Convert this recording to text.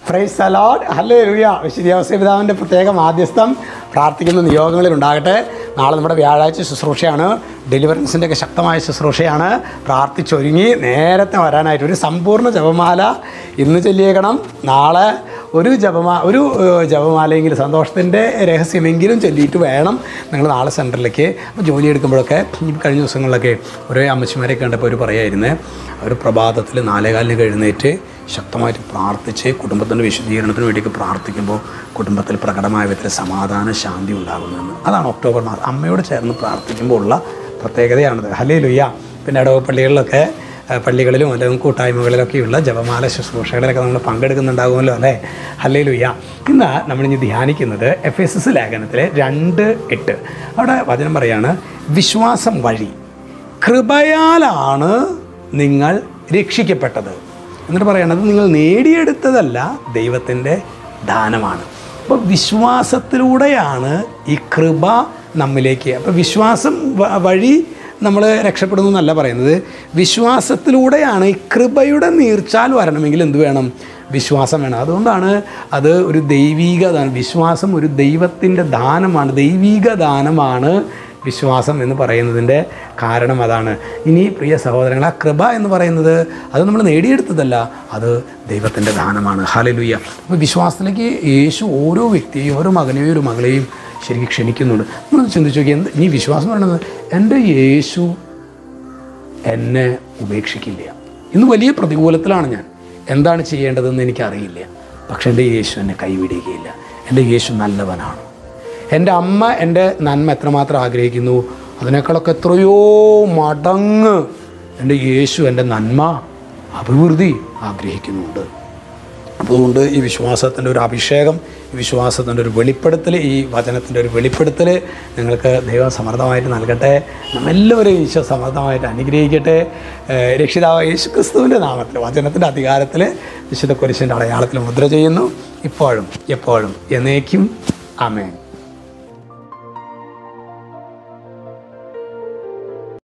Praise the Lord. Hallelujah. വിശുദ്ധ ഔസേപിതാവിൻ്റെ പ്രത്യേക മാധ്യസ്ഥം പ്രാർത്ഥിക്കുന്ന നിയോഗങ്ങളിൽ ഉണ്ടാകട്ടെ. നാളെ നമ്മുടെ വ്യാഴാഴ്ച ശുശ്രൂഷയാണ്. ഡെലിവറൻസിൻ്റെ ഒക്കെ ശക്തമായ ശുശ്രൂഷയാണ്. പ്രാർത്ഥിച്ചൊരുങ്ങി നേരത്തെ വരാനായിട്ട് ഒരു സമ്പൂർണ്ണ ജപമാല ഇന്ന് ചൊല്ലിയേക്കണം. നാളെ ഒരു ജപമാലയെങ്കിലും സന്തോഷത്തിൻ്റെ രഹസ്യമെങ്കിലും ചൊല്ലിയിട്ട് വേണം നിങ്ങൾ നാളെ സെൻറ്ററിലേക്ക്. അപ്പോൾ ജോലി എടുക്കുമ്പോഴൊക്കെ ഈ കഴിഞ്ഞ ദിവസങ്ങളിലൊക്കെ ഓരോ അമ്മച്ചിമാരെ കണ്ടപ്പോൾ അവർ പറയായിരുന്നേ, അവർ പ്രഭാതത്തിൽ 4:15 എഴുന്നേറ്റ് ശക്തമായിട്ട് പ്രാർത്ഥിച്ച് കുടുംബത്തിൻ്റെ വിശുദ്ധീകരണത്തിന് വേണ്ടിയൊക്കെ പ്രാർത്ഥിക്കുമ്പോൾ കുടുംബത്തിൽ പ്രകടമായ വിധത്തിൽ സമാധാന ശാന്തി ഉണ്ടാകുന്നതെന്ന്. അതാണ് ഒക്ടോബർ മാസം അമ്മയോട് ചേർന്ന് പ്രാർത്ഥിക്കുമ്പോൾ ഉള്ള പ്രത്യേകതയാണിത്. ഹല്ലേലൂയ. പിന്നെ ഇടവപ്പള്ളികളിലൊക്കെ പള്ളികളിലും അല്ലെങ്കിൽ കൂട്ടായ്മകളിലൊക്കെയുള്ള ജപമാല ശുശ്രൂഷകളിലൊക്കെ നമ്മൾ പങ്കെടുക്കുന്നുണ്ടാകുമല്ലോ അല്ലേ. ഹല്ലേലൂയ. ഇന്ന് നമ്മളിനി ധ്യാനിക്കുന്നത് എഫെസസ് ലേഖനത്തിലെ 2:8. അവിടെ വചനം പറയാണ്, വിശ്വാസം വഴി കൃപയാലാണ് നിങ്ങൾ രക്ഷിക്കപ്പെട്ടത്. എന്നിട്ട് പറയണത് നിങ്ങൾ നേടിയെടുത്തതല്ല, ദൈവത്തിൻ്റെ ദാനമാണ്. അപ്പോൾ വിശ്വാസത്തിലൂടെയാണ് ഈ കൃപ നമ്മിലേക്ക്. അപ്പോൾ വിശ്വാസം വഴി നമ്മൾ രക്ഷപ്പെടുന്നു എന്നല്ല പറയുന്നത്, വിശ്വാസത്തിലൂടെയാണ് ഈ കൃപയുടെ നീർച്ചാൽ വരണമെങ്കിൽ എന്ത് വേണം? വിശ്വാസം വേണം. അതുകൊണ്ടാണ് അത് ഒരു ദൈവീക ദാനം. വിശ്വാസം ഒരു ദൈവത്തിൻ്റെ ദാനമാണ്, ദൈവീക ദാനമാണ് വിശ്വാസം എന്ന് പറയുന്നതിൻ്റെ കാരണം അതാണ്. ഇനി പ്രിയ സഹോദരങ്ങൾ, ആ കൃപ എന്ന് പറയുന്നത് അത് നമ്മൾ നേടിയെടുത്തതല്ല, അത് ദൈവത്തിൻ്റെ ദാനമാണ്. ഹല്ലേലൂയ. അപ്പോൾ വിശ്വാസത്തിലേക്ക് യേശു ഓരോ വ്യക്തിയെയും ഓരോ മകനെയും ഒരു മകളെയും ശരിക്കും ക്ഷണിക്കുന്നുണ്ട്. നമ്മളൊന്ന് ചിന്തിച്ച് നോക്കി, ഈ വിശ്വാസം പറയുന്നത് എൻ്റെ യേശു എന്നെ ഉപേക്ഷിക്കില്ല. ഇന്ന് വലിയ പ്രതികൂലത്തിലാണ് ഞാൻ, എന്താണ് ചെയ്യേണ്ടതെന്ന് എനിക്കറിയില്ല, പക്ഷെ എൻ്റെ യേശു എന്നെ കൈവിടുകയില്ല. എൻ്റെ യേശു നല്ലവനാണ്. എൻ്റെ അമ്മ എൻ്റെ നന്മ എത്രമാത്രം ആഗ്രഹിക്കുന്നു, അതിനേക്കാളൊക്കെ എത്രയോ മടങ്ങ് എൻ്റെ യേശു എൻ്റെ നന്മ അഭിവൃദ്ധി ആഗ്രഹിക്കുന്നുണ്ട്. അതുകൊണ്ട് ഈ വിശ്വാസത്തിൻ്റെ ഒരു അഭിഷേകം, ഈ വിശ്വാസത്തിൻ്റെ ഒരു വെളിപ്പെടുത്തൽ, ഈ വചനത്തിൻ്റെ ഒരു വെളിപ്പെടുത്തൽ നിങ്ങൾക്ക് ദൈവം സമൃദ്ധമായിട്ട് നൽകട്ടെ. നമ്മെല്ലാവരെയും ഈശോ സമൃദ്ധമായിട്ട് അനുഗ്രഹിക്കട്ടെ. രക്ഷിതാവ് യേശുക്രിസ്തുവിൻ്റെ നാമത്തിൽ വചനത്തിൻ്റെ അധികാരത്തിൽ വിശുദ്ധ കുരിശിൻ്റെ അടയാളത്തിൽ മുദ്ര ചെയ്യുന്നു, ഇപ്പോഴും എപ്പോഴും എന്നേക്കും. ആമേൻ.